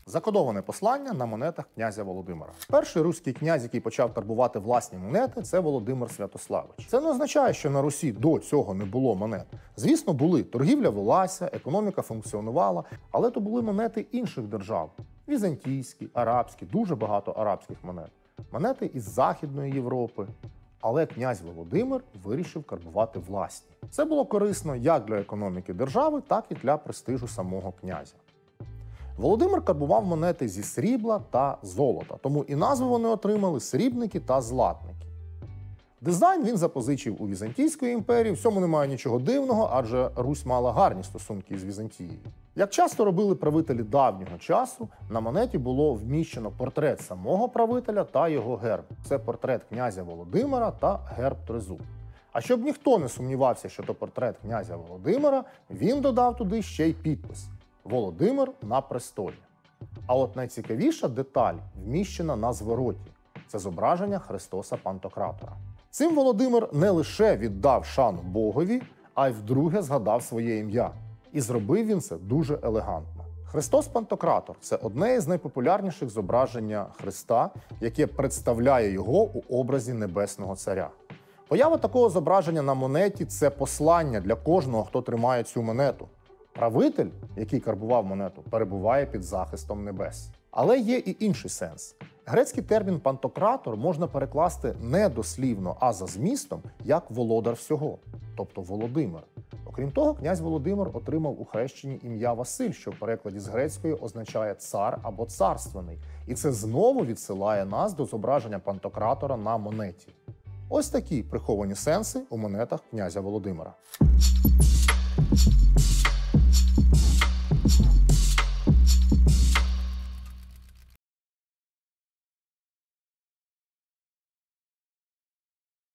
Закодоване послання на монетах князя Володимира. Перший руський князь, який почав карбувати власні монети, це Володимир Святославич. Це не означає, що на Русі до цього не було монет. Звісно, були. Торгівля велася, економіка функціонувала, але то були монети інших держав. Візантійські, арабські, дуже багато арабських монет. Монети із Західної Європи. Але князь Володимир вирішив карбувати власні. Це було корисно як для економіки держави, так і для престижу самого князя. Володимир карбував монети зі срібла та золота, тому і назву вони отримали срібники та златники. Дизайн він запозичив у Візантійської імперії, в цьому немає нічого дивного, адже Русь мала гарні стосунки із Візантією. Як часто робили правителі давнього часу, на монеті було вміщено портрет самого правителя та його герб. Це портрет князя Володимира та герб тризуб. А щоб ніхто не сумнівався, що то портрет князя Володимира, він додав туди ще й підпис «Володимир на престолі». А от найцікавіша деталь вміщена на звороті. Це зображення Христоса Пантократора. Цим Володимир не лише віддав шану Богові, а й вдруге згадав своє ім'я. І зробив він це дуже елегантно. Христос Пантократор – це одне із найпопулярніших зображення Христа, яке представляє його у образі Небесного Царя. Поява такого зображення на монеті – це послання для кожного, хто тримає цю монету. Правитель, який карбував монету, перебуває під захистом небес. Але є і інший сенс. Грецький термін «пантократор» можна перекласти не дослівно, а за змістом, як «володар всього», тобто Володимир. Окрім того, князь Володимир отримав у хрещенні ім'я Василь, що в перекладі з грецької означає «цар» або «царственний». І це знову відсилає нас до зображення Пантократора на монеті. Ось такі приховані сенси у монетах князя Володимира.